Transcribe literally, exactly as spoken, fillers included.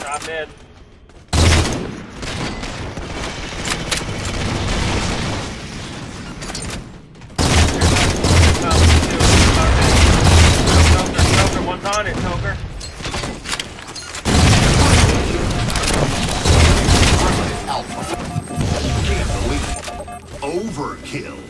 Drop mid. One's on it, Toker. Alpha. Gain the lead. Overkill.